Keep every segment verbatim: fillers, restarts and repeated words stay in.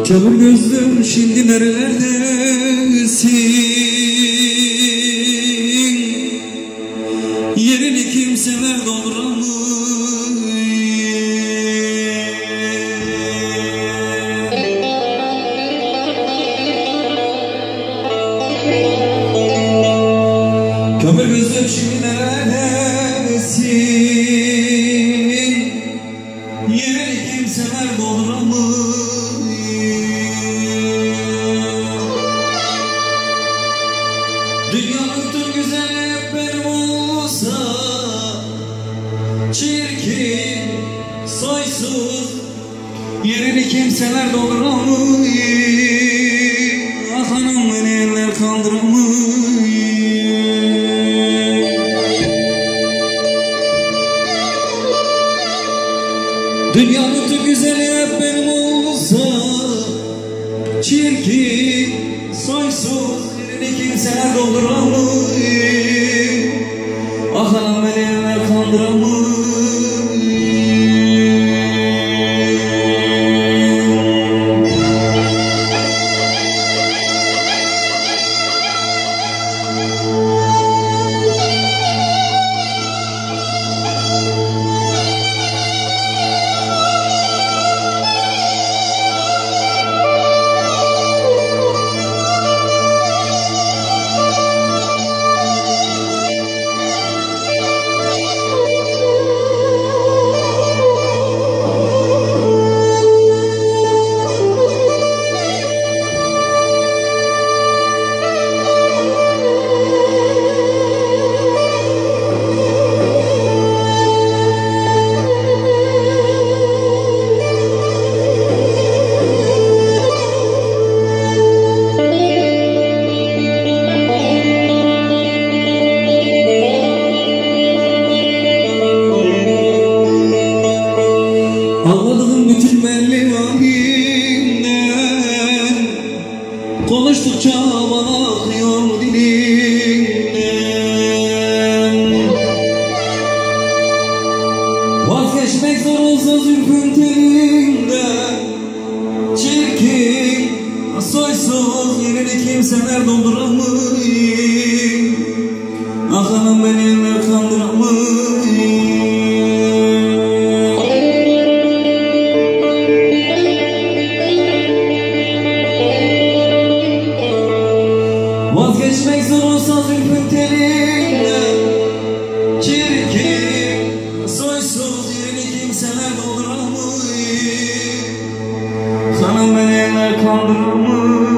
Çabuk gözlüm şimdi nerelerdesin? Yerini kimseler dolduramıyor. Kömür gözlüm şimdi nerelerdesin? Yerini kimseler dolduramıyor. Dünyanın tüm güzeli hep benim olsa, çirkin, soysuz, yerini kimseler dolduramıyor. Ah hanım beni eller kandıramıyor. Dünyanın tüm güzeli hep benim olsa, çirkin, soysuz, yerini kimseler dolduramıyor. Ah anam beni eller kandıramıyor. Anladığım bütün belli vahinden, konuştukça bana akıyor dilimden. Vazgeçmek zor olsa zülfün telinden, çirkin, soysuz, yerini kimseler dolduramıyor. Ah anam beni eller kandıramıyor. Vazgeçmek zor olsa zülfün telinden, çirkin, soysuz, yerini kimseler dolduramıyor. Sanım beni eller kandıramıyor.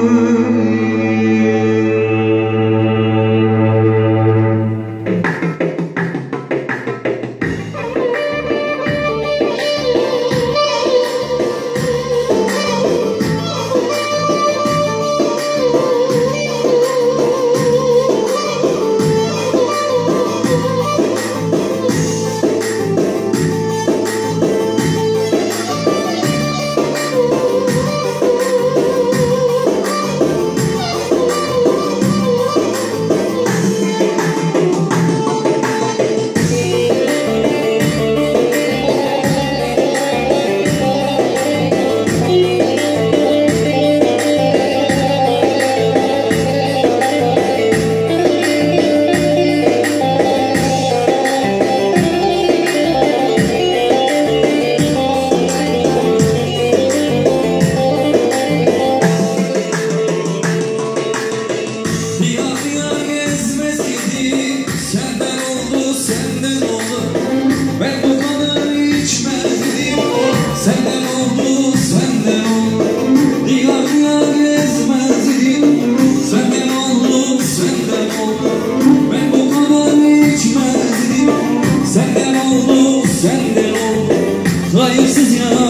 Hayırsız ya